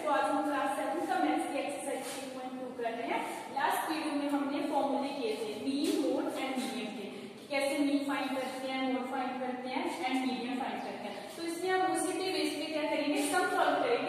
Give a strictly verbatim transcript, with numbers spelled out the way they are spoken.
तो आज हम क्लास सेवन का मैथ्स की एक्सरसाइज थ्री पॉइंट टू कर रहे हैं। लास्ट वीडियो में हमने फॉर्मूले किए थे मीन, मोड एंड मीडियन के, कैसे मीन फाइंड करते हैं, मोड फाइंड करते हैं एंड मीडियन फाइंड करते हैं। तो इसमें हम उसी के बेस पे क्या करेंगे, सम सॉल्व करेंगे